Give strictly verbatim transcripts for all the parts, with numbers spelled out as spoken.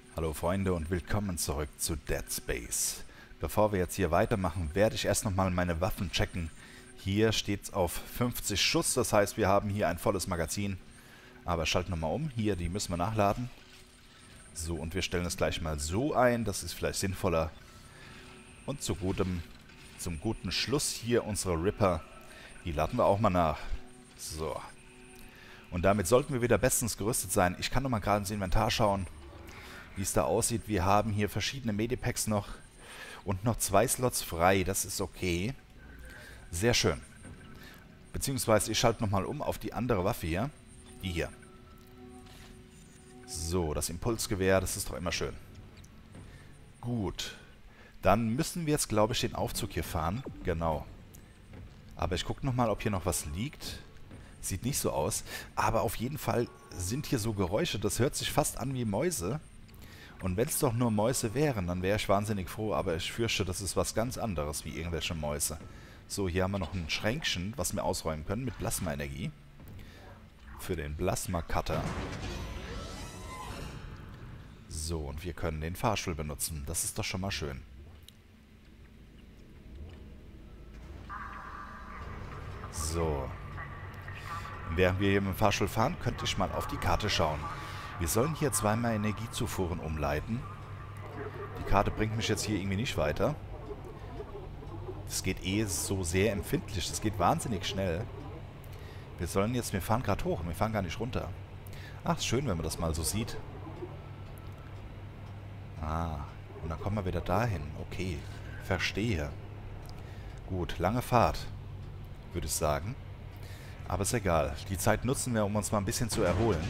Hallo Freunde und willkommen zurück zu Dead Space. Bevor wir jetzt hier weitermachen, werde ich erst nochmal meine Waffen checken. Hier steht es auf fünfzig Schuss, das heißt wir haben hier ein volles Magazin. Aber schalten wir mal um, hier, die müssen wir nachladen. So, und wir stellen es gleich mal so ein, das ist vielleicht sinnvoller. Und zu gutem, zum guten Schluss hier unsere Ripper, die laden wir auch mal nach. So. Und damit sollten wir wieder bestens gerüstet sein. Ich kann nochmal gerade ins Inventar schauen, wie es da aussieht. Wir haben hier verschiedene Medipacks noch und noch zwei Slots frei. Das ist okay. Sehr schön. Beziehungsweise ich schalte nochmal um auf die andere Waffe hier. Die hier. So, das Impulsgewehr, das ist doch immer schön. Gut. Dann müssen wir jetzt, glaube ich, den Aufzug hier fahren. Genau. Aber ich gucke nochmal, ob hier noch was liegt. Sieht nicht so aus. Aber auf jeden Fall sind hier so Geräusche. Das hört sich fast an wie Mäuse. Und wenn es doch nur Mäuse wären, dann wäre ich wahnsinnig froh. Aber ich fürchte, das ist was ganz anderes wie irgendwelche Mäuse. So, hier haben wir noch ein Schränkchen, was wir ausräumen können mit Plasma-Energie. Für den Plasma-Cutter. So, und wir können den Fahrstuhl benutzen. Das ist doch schon mal schön. So. Während wir hier mit dem Fahrstuhl fahren, könnte ich mal auf die Karte schauen. Wir sollen hier zweimal Energiezufuhren umleiten. Die Karte bringt mich jetzt hier irgendwie nicht weiter. Das geht eh so sehr empfindlich. Das geht wahnsinnig schnell. Wir sollen jetzt, wir fahren gerade hoch. Wir fahren gar nicht runter. Ach, ist schön, wenn man das mal so sieht. Ah, und dann kommen wir wieder dahin. Okay, verstehe. Gut, lange Fahrt, würde ich sagen. Aber ist egal. Die Zeit nutzen wir, um uns mal ein bisschen zu erholen.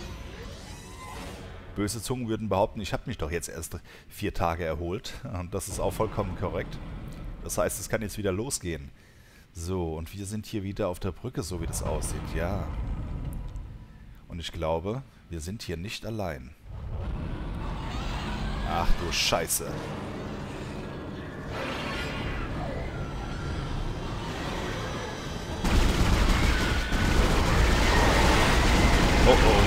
Böse Zungen würden behaupten, ich habe mich doch jetzt erst vier Tage erholt. Und das ist auch vollkommen korrekt. Das heißt, es kann jetzt wieder losgehen. So, und wir sind hier wieder auf der Brücke, so wie das aussieht. Ja. Und ich glaube, wir sind hier nicht allein. Ach du Scheiße. Oh oh.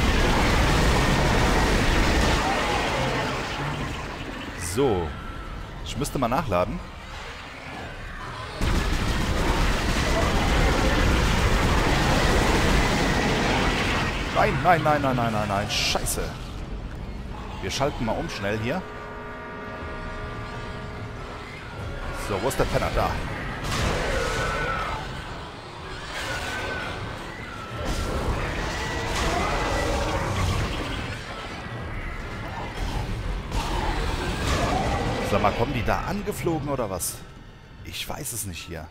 So. Ich müsste mal nachladen. Nein, nein, nein, nein, nein, nein, nein. Scheiße. Wir schalten mal um schnell hier. So, wo ist der Penner? Da. Sag mal, kommen die da angeflogen oder was? Ich weiß es nicht hier.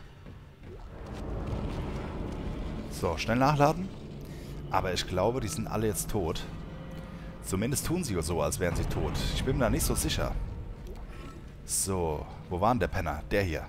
So, schnell nachladen. Aber ich glaube, die sind alle jetzt tot. Zumindest tun sie so, als wären sie tot. Ich bin mir da nicht so sicher. So, wo war denn der Penner? Der hier.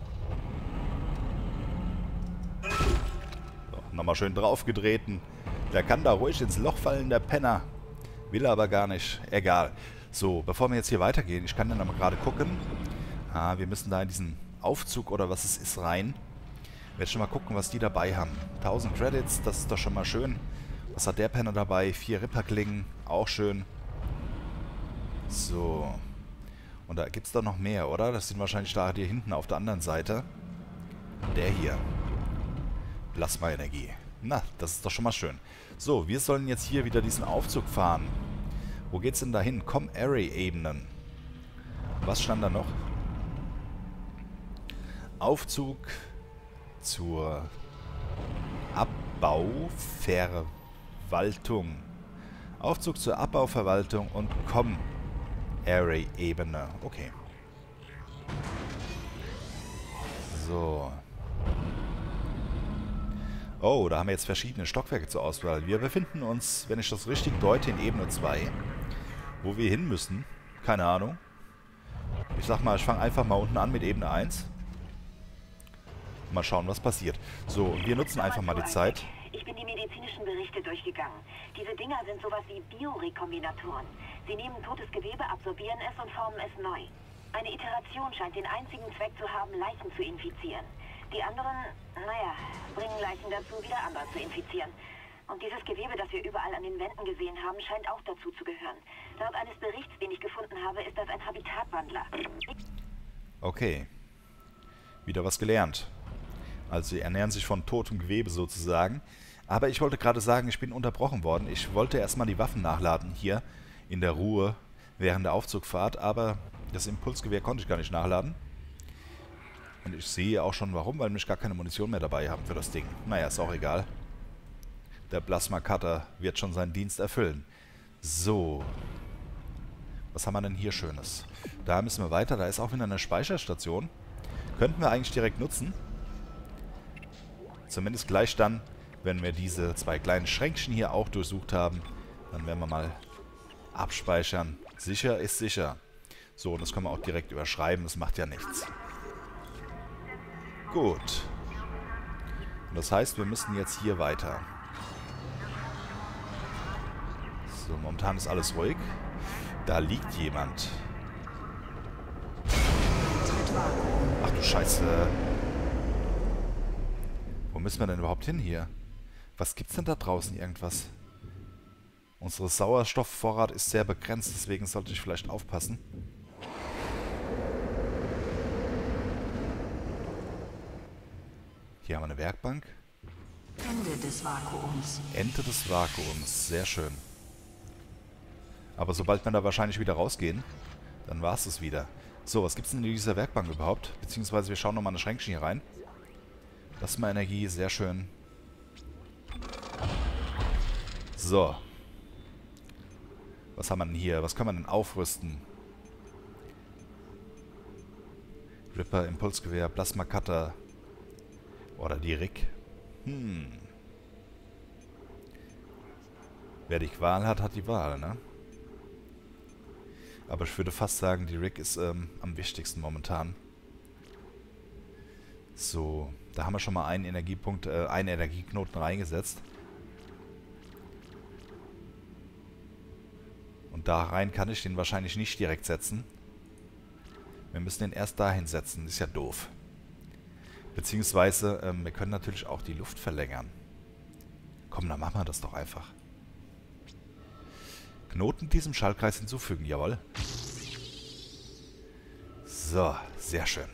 So, nochmal schön draufgetreten. Der kann da ruhig ins Loch fallen, der Penner. Will aber gar nicht. Egal. So, bevor wir jetzt hier weitergehen, ich kann dann mal gerade gucken. Ah, wir müssen da in diesen Aufzug oder was es ist rein. Ich werde schon mal gucken, was die dabei haben. tausend Credits, das ist doch schon mal schön. Was hat der Penner dabei? Vier Ripperklingen, auch schön. So. Und da gibt es doch noch mehr, oder? Das sind wahrscheinlich da hier hinten auf der anderen Seite. Der hier. Plasma-Energie. Na, das ist doch schon mal schön. So, wir sollen jetzt hier wieder diesen Aufzug fahren. Wo geht's denn da hin? Com-Array-Ebenen. Was stand da noch? Aufzug zur Abbauverwaltung. Aufzug zur Abbauverwaltung und Com-Array-Ebene. Okay. So. Oh, da haben wir jetzt verschiedene Stockwerke zur Auswahl. Wir befinden uns, wenn ich das richtig deute, in Ebene zwei. Wo wir hin müssen, keine Ahnung. Ich sag mal, ich fange einfach mal unten an mit Ebene eins. Mal schauen, was passiert. So, wir nutzen einfach mal die Zeit. Ich bin die medizinischen Berichte durchgegangen. Diese Dinger sind sowas wie Biorekombinatoren. Sie nehmen totes Gewebe, absorbieren es und formen es neu. Eine Iteration scheint den einzigen Zweck zu haben, Leichen zu infizieren. Die anderen, naja, bringen Leichen dazu, wieder andere zu infizieren. Und dieses Gewebe, das wir überall an den Wänden gesehen haben, scheint auch dazu zu gehören. Laut eines Berichts, den ich gefunden habe, ist das ein Habitatwandler. Okay. Wieder was gelernt. Also sie ernähren sich von totem Gewebe sozusagen. Aber ich wollte gerade sagen, ich bin unterbrochen worden. Ich wollte erstmal die Waffen nachladen hier in der Ruhe während der Aufzugfahrt. Aber das Impulsgewehr konnte ich gar nicht nachladen. Und ich sehe auch schon warum, weil mich gar keine Munition mehr dabei haben für das Ding. Naja, ist auch egal. Der Plasma Cutter wird schon seinen Dienst erfüllen. So. Was haben wir denn hier Schönes? Da müssen wir weiter. Da ist auch wieder eine Speicherstation. Könnten wir eigentlich direkt nutzen. Zumindest gleich dann, wenn wir diese zwei kleinen Schränkchen hier auch durchsucht haben. Dann werden wir mal abspeichern. Sicher ist sicher. So, und das können wir auch direkt überschreiben. Das macht ja nichts. Gut. Und das heißt, wir müssen jetzt hier weiter. So, momentan ist alles ruhig. Da liegt jemand. Ach du Scheiße. Wo müssen wir denn überhaupt hin hier? Was gibt's denn da draußen? Irgendwas? Unsere Sauerstoffvorrat ist sehr begrenzt, deswegen sollte ich vielleicht aufpassen. Hier haben wir eine Werkbank. Ende des Vakuums. Ende des Vakuums. Sehr schön. Aber sobald wir da wahrscheinlich wieder rausgehen, dann war es das wieder. So, was gibt es denn in dieser Werkbank überhaupt? Beziehungsweise wir schauen nochmal eine Schränkchen hier rein. Plasma-Energie, sehr schön. So. Was haben wir denn hier? Was können wir denn aufrüsten? Ripper, Impulsgewehr, Plasma-Cutter. Oder die R I C. Hm. Wer die Wahl hat, hat die Wahl, ne? Aber ich würde fast sagen, die R I C ist ähm, am wichtigsten momentan. So, da haben wir schon mal einen Energiepunkt, äh, einen Energieknoten reingesetzt. Und da rein kann ich den wahrscheinlich nicht direkt setzen. Wir müssen den erst dahin setzen, ist ja doof. Beziehungsweise, ähm, wir können natürlich auch die Luft verlängern. Komm, dann machen wir das doch einfach. Knoten diesem Schaltkreis hinzufügen, jawohl. So, sehr schön.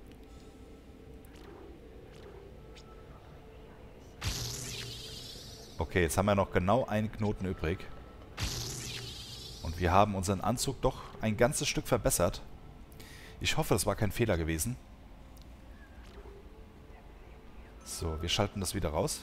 Okay, jetzt haben wir noch genau einen Knoten übrig. Und wir haben unseren Anzug doch ein ganzes Stück verbessert. Ich hoffe, das war kein Fehler gewesen. So, wir schalten das wieder raus.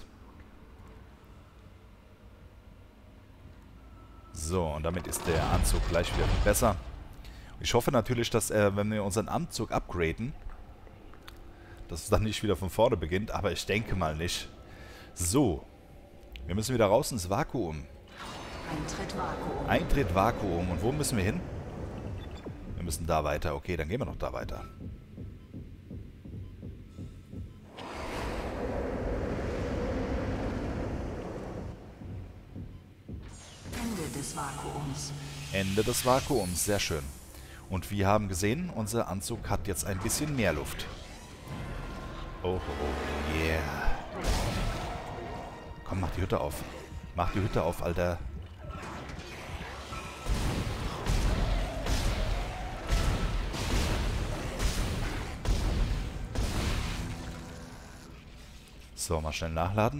So, und damit ist der Anzug gleich wieder besser. Ich hoffe natürlich, dass, äh, wenn wir unseren Anzug upgraden, dass es dann nicht wieder von vorne beginnt, aber ich denke mal nicht. So, wir müssen wieder raus ins Vakuum. Eintritt Vakuum. Eintritt Vakuum. Und wo müssen wir hin? Wir müssen da weiter. Okay, dann gehen wir noch da weiter. Ende des Vakuums. Ende des Vakuums. Sehr schön. Und wir haben gesehen, unser Anzug hat jetzt ein bisschen mehr Luft. Oh, oh, yeah. Komm, mach die Hütte auf. Mach die Hütte auf, Alter. So, mal schnell nachladen.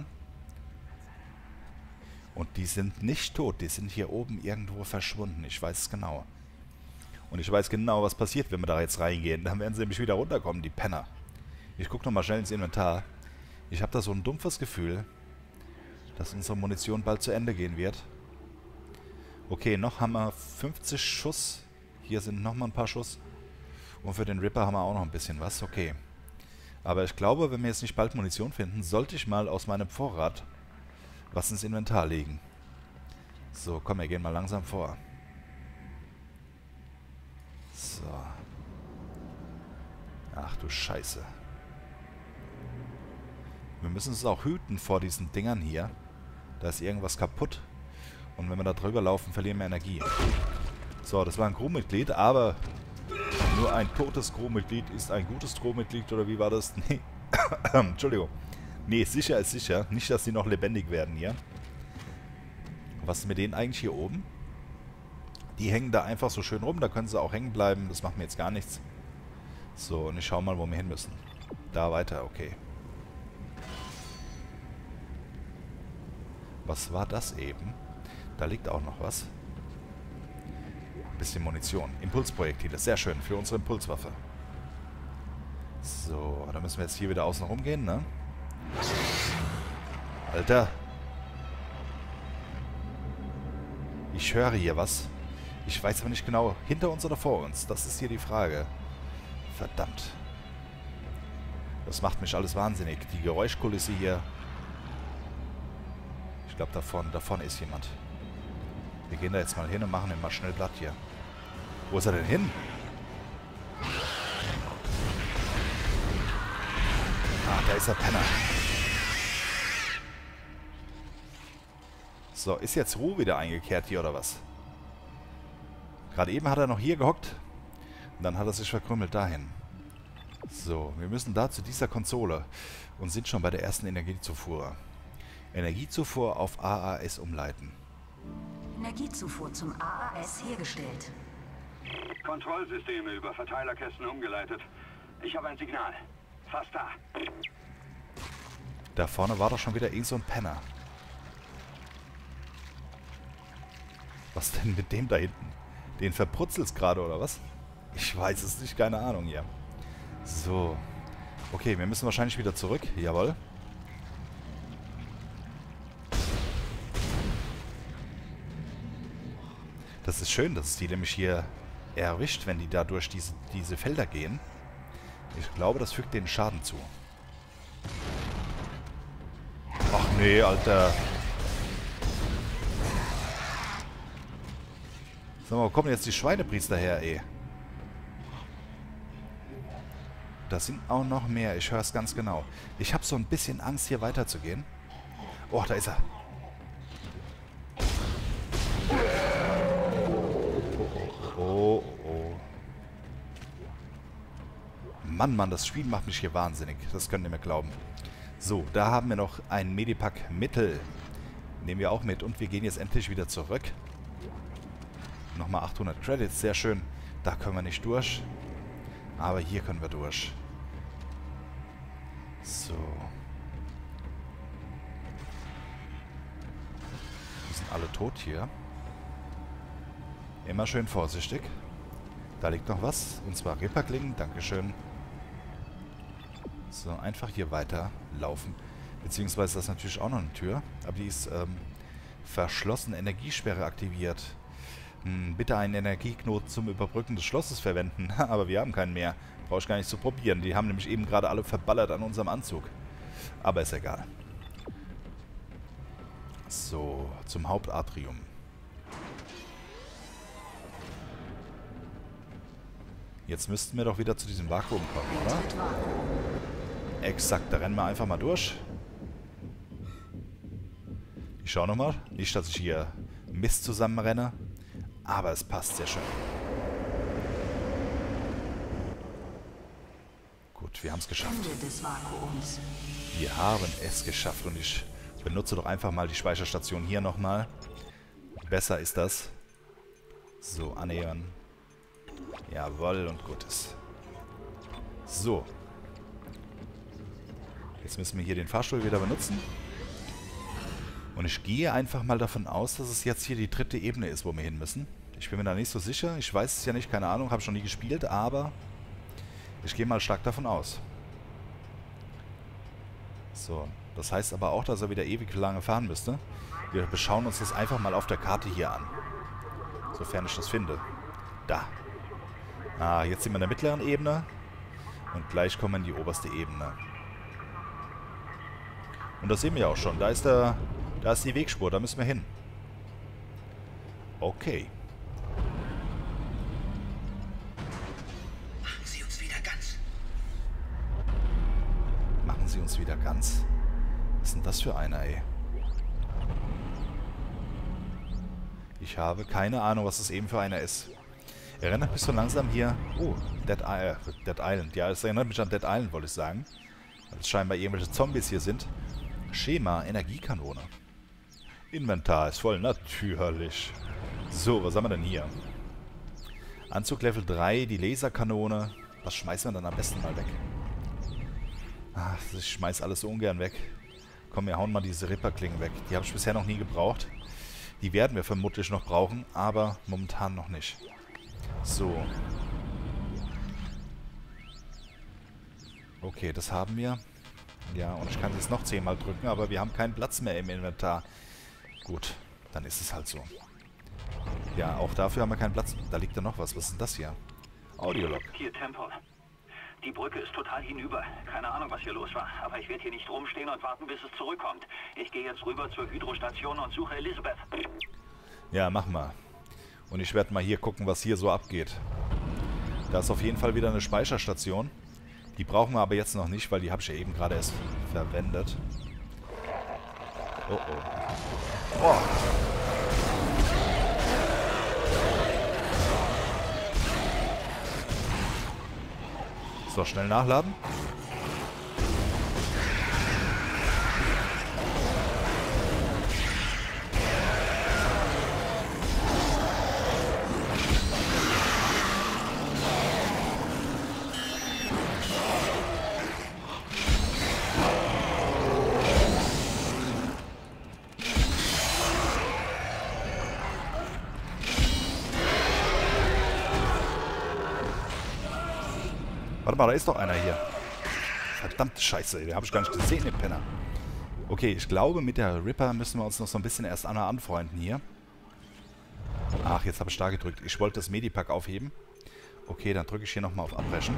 Und die sind nicht tot. Die sind hier oben irgendwo verschwunden. Ich weiß es genau. Und ich weiß genau, was passiert, wenn wir da jetzt reingehen. Dann werden sie nämlich wieder runterkommen, die Penner. Ich gucke nochmal schnell ins Inventar. Ich habe da so ein dumpfes Gefühl, dass unsere Munition bald zu Ende gehen wird. Okay, noch haben wir fünfzig Schuss. Hier sind nochmal ein paar Schuss. Und für den Ripper haben wir auch noch ein bisschen was. Okay. Aber ich glaube, wenn wir jetzt nicht bald Munition finden, sollte ich mal aus meinem Vorrat was ins Inventar legen. So, komm, wir gehen mal langsam vor. So. Ach du Scheiße. Wir müssen uns auch hüten vor diesen Dingern hier. Da ist irgendwas kaputt. Und wenn wir da drüber laufen, verlieren wir Energie. So, das war ein Crewmitglied, aber nur ein totes Crewmitglied ist ein gutes Crewmitglied, oder wie war das? Nee. Entschuldigung. Nee, sicher ist sicher. Nicht, dass sie noch lebendig werden hier. Was ist mit denen eigentlich hier oben? Die hängen da einfach so schön rum. Da können sie auch hängen bleiben. Das macht mir jetzt gar nichts. So, und ich schau mal, wo wir hin müssen. Da weiter, okay. Was war das eben? Da liegt auch noch was. Ein bisschen Munition. Impulsprojektile. Sehr schön für unsere Impulswaffe. So, da müssen wir jetzt hier wieder außen rum gehen, ne? Alter. Ich höre hier was. Ich weiß aber nicht genau, hinter uns oder vor uns. Das ist hier die Frage. Verdammt. Das macht mich alles wahnsinnig. Die Geräuschkulisse hier. Ich glaube, davon, davon ist jemand. Wir gehen da jetzt mal hin und machen ihm mal schnell Blatt hier. Wo ist er denn hin? Ah, da ist der Penner. So, ist jetzt Ruhe wieder eingekehrt hier, oder was? Gerade eben hat er noch hier gehockt. Und dann hat er sich verkrümmelt dahin. So, wir müssen da zu dieser Konsole. Und sind schon bei der ersten Energiezufuhr. Energiezufuhr auf A A S umleiten. Energiezufuhr zum A A S hergestellt. Kontrollsysteme über Verteilerkästen umgeleitet. Ich habe ein Signal. Fast da. Da vorne war doch schon wieder irgend so ein Penner. Was denn mit dem da hinten? Den verbrutzelt's gerade, oder was? Ich weiß es nicht, keine Ahnung hier. So. Okay, wir müssen wahrscheinlich wieder zurück. Jawohl. Das ist schön, dass es die nämlich hier erwischt, wenn die da durch diese, diese Felder gehen. Ich glaube, das fügt denen Schaden zu. Ach nee, Alter. Sag mal, wo kommen jetzt die Schweinepriester her, ey? Da sind auch noch mehr, ich höre es ganz genau. Ich habe so ein bisschen Angst, hier weiterzugehen. Oh, da ist er. Oh, oh. Mann, Mann, das Spiel macht mich hier wahnsinnig. Das könnt ihr mir glauben. So, da haben wir noch ein Medipack Mittel. Nehmen wir auch mit. Und wir gehen jetzt endlich wieder zurück. Nochmal achthundert Credits, sehr schön. Da können wir nicht durch. Aber hier können wir durch. So. Die sind alle tot hier. Immer schön vorsichtig. Da liegt noch was. Und zwar Ripperklingen. Dankeschön. So, einfach hier weiter laufen. Beziehungsweise das ist natürlich auch noch eine Tür. Aber die ist ähm, verschlossen. Energiesperre aktiviert. Hm, bitte einen Energieknoten zum Überbrücken des Schlosses verwenden. Aber wir haben keinen mehr. Brauche ich gar nicht zu probieren. Die haben nämlich eben gerade alle verballert an unserem Anzug. Aber ist egal. So, zum Hauptatrium. Jetzt müssten wir doch wieder zu diesem Vakuum kommen, oder? Exakt, da rennen wir einfach mal durch. Ich schaue nochmal. Nicht, dass ich hier Mist zusammenrenne. Aber es passt sehr schön. Gut, wir haben es geschafft. Ende des Vakuums. Wir haben es geschafft. Und ich benutze doch einfach mal die Speicherstation hier nochmal. Besser ist das. So, annähern. Jawohl, und gut ist. So. Jetzt müssen wir hier den Fahrstuhl wieder benutzen. Und ich gehe einfach mal davon aus, dass es jetzt hier die dritte Ebene ist, wo wir hin müssen. Ich bin mir da nicht so sicher. Ich weiß es ja nicht, keine Ahnung, habe schon nie gespielt, aber ich gehe mal stark davon aus. So, das heißt aber auch, dass er wieder ewig lange fahren müsste. Wir beschauen uns das einfach mal auf der Karte hier an. Sofern ich das finde. Da. Ah, jetzt sind wir in der mittleren Ebene. Und gleich kommen wir in die oberste Ebene. Und das sehen wir ja auch schon. Da ist der, da ist die Wegspur, da müssen wir hin. Okay. Machen Sie uns wieder ganz. Machen Sie uns wieder ganz. Was ist denn das für einer, ey? Ich habe keine Ahnung, was das eben für einer ist. Erinnert mich so langsam hier... Oh, Dead, I Dead Island. Ja, es erinnert mich an Dead Island, wollte ich sagen. Weil es scheinbar irgendwelche Zombies hier sind. Schema, Energiekanone. Inventar ist voll, natürlich. So, was haben wir denn hier? Anzug Level drei, die Laserkanone. Was schmeißen wir dann am besten mal weg? Ach, ich schmeiß alles so ungern weg. Komm, wir hauen mal diese Ripperklingen weg. Die habe ich bisher noch nie gebraucht. Die werden wir vermutlich noch brauchen, aber momentan noch nicht. So. Okay, das haben wir. Ja, und ich kann es jetzt noch zehnmal drücken, aber wir haben keinen Platz mehr im Inventar. Gut, dann ist es halt so. Ja, auch dafür haben wir keinen Platz. Da liegt ja noch was. Was ist denn das hier? Audiolog. Hier, Temple. Die Brücke ist total hinüber. Keine Ahnung, was hier los war. Aber ich werde hier nicht rumstehen und warten, bis es zurückkommt. Ich gehe jetzt rüber zur Hydrostation und suche Elizabeth. Ja, mach mal. Und ich werde mal hier gucken, was hier so abgeht. Da ist auf jeden Fall wieder eine Speicherstation. Die brauchen wir aber jetzt noch nicht, weil die habe ich ja eben gerade erst verwendet. Oh, oh. Oh. So, schnell nachladen. Warte mal, da ist doch einer hier. Verdammte Scheiße, den habe ich gar nicht gesehen, den Penner. Okay, ich glaube, mit der Ripper müssen wir uns noch so ein bisschen erst anfreunden hier. Ach, jetzt habe ich da gedrückt. Ich wollte das Medipack aufheben. Okay, dann drücke ich hier nochmal auf Abbrechen.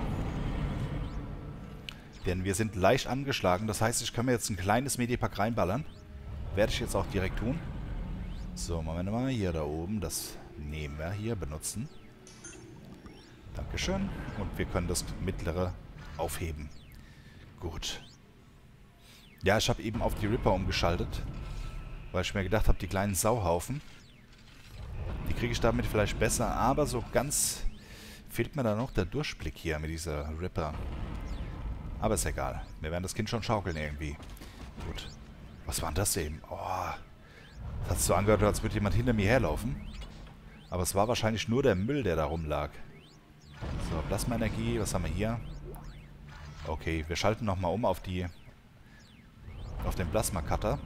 Denn wir sind leicht angeschlagen. Das heißt, ich kann mir jetzt ein kleines Medipack reinballern. Werde ich jetzt auch direkt tun. So, Moment mal. Hier da oben. Das nehmen wir hier, benutzen. Dankeschön. Und wir können das mittlere aufheben. Gut. Ja, ich habe eben auf die Ripper umgeschaltet. Weil ich mir gedacht habe, die kleinen Sauhaufen, die kriege ich damit vielleicht besser. Aber so ganz fehlt mir da noch der Durchblick hier mit dieser Ripper. Aber ist egal. Wir werden das Kind schon schaukeln irgendwie. Gut. Was war denn das eben? Oh. Das hat sich so angehört, als würde jemand hinter mir herlaufen. Aber es war wahrscheinlich nur der Müll, der da rumlag. So, Plasmaenergie. Was haben wir hier? Okay, wir schalten nochmal um auf die... auf den Plasma-Cutter.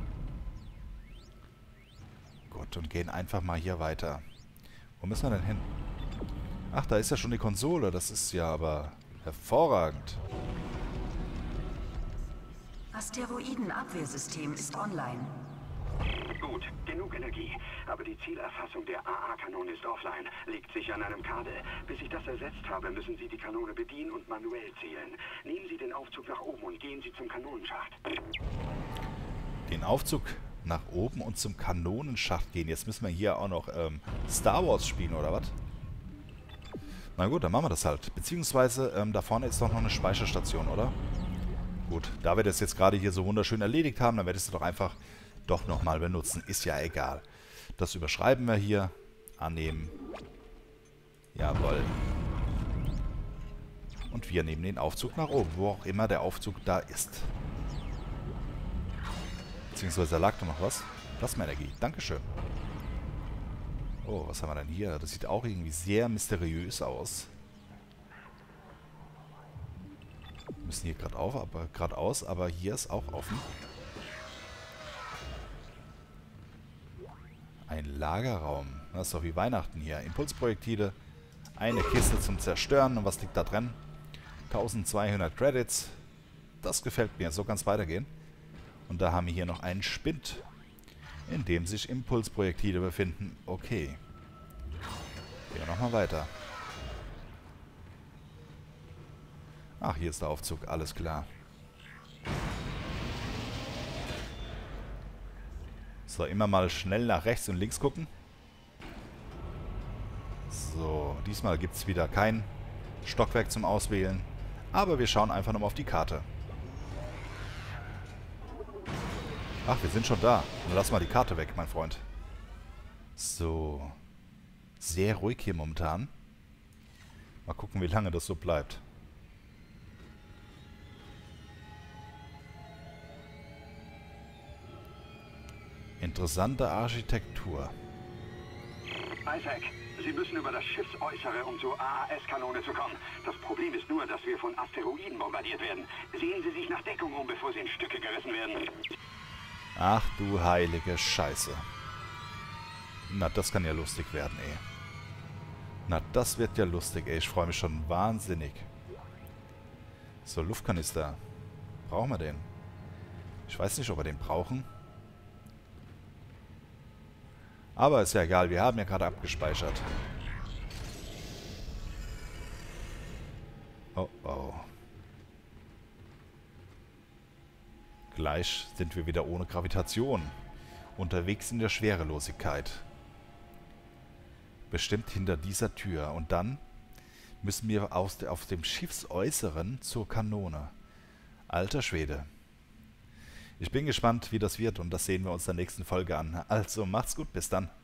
Gut, und gehen einfach mal hier weiter. Wo müssen wir denn hin? Ach, da ist ja schon die Konsole. Das ist ja aber hervorragend. Asteroidenabwehrsystem ist online. Gut, genug Energie. Aber die Zielerfassung der A A-Kanone ist offline. Liegt sich an einem Kabel. Bis ich das ersetzt habe, müssen Sie die Kanone bedienen und manuell zielen. Nehmen Sie den Aufzug nach oben und gehen Sie zum Kanonenschacht. Den Aufzug nach oben und zum Kanonenschacht gehen. Jetzt müssen wir hier auch noch ähm, Star Wars spielen, oder was? Na gut, dann machen wir das halt. Beziehungsweise, ähm, da vorne ist doch noch eine Speicherstation, oder? Gut, da wir das jetzt gerade hier so wunderschön erledigt haben, dann werde ich es doch einfach doch nochmal benutzen. Ist ja egal. Das überschreiben wir hier. Annehmen. Jawohl. Und wir nehmen den Aufzug nach oben, wo auch immer der Aufzug da ist. Beziehungsweise da lag doch noch was. Plasmaenergie. Dankeschön. Oh, was haben wir denn hier? Das sieht auch irgendwie sehr mysteriös aus. Wir müssen hier gerade auf, aber geradeaus, aber hier ist auch offen. Ein Lagerraum. Das ist doch wie Weihnachten hier. Impulsprojektile. Eine Kiste zum Zerstören. Und was liegt da drin? eintausendzweihundert Credits. Das gefällt mir. So kann es weitergehen. Und da haben wir hier noch einen Spind, in dem sich Impulsprojektile befinden. Okay. Gehen wir nochmal weiter. Ach, hier ist der Aufzug. Alles klar. So, immer mal schnell nach rechts und links gucken. So, diesmal gibt es wieder kein Stockwerk zum Auswählen. Aber wir schauen einfach nochmal auf die Karte. Ach, wir sind schon da. Dann lass mal die Karte weg, mein Freund. So. Sehr ruhig hier momentan. Mal gucken, wie lange das so bleibt. Interessante Architektur. Isaac, Sie müssen über das Schiffsäußere, um zur A A S-Kanone zu kommen. Das Problem ist nur, dass wir von Asteroiden bombardiert werden. Sehen Sie sich nach Deckung um, bevor Sie in Stücke gerissen werden. Ach du heilige Scheiße. Na, das kann ja lustig werden, ey. Na, das wird ja lustig, ey. Ich freue mich schon wahnsinnig. So, Luftkanister. Brauchen wir den? Ich weiß nicht, ob wir den brauchen. Aber ist ja egal, wir haben ja gerade abgespeichert. Oh, oh. Gleich sind wir wieder ohne Gravitation. Unterwegs in der Schwerelosigkeit. Bestimmt hinter dieser Tür. Und dann müssen wir aus de, auf dem Schiffsäußeren zur Kanone. Alter Schwede. Ich bin gespannt, wie das wird, und das sehen wir uns in der nächsten Folge an. Also, macht's gut, bis dann.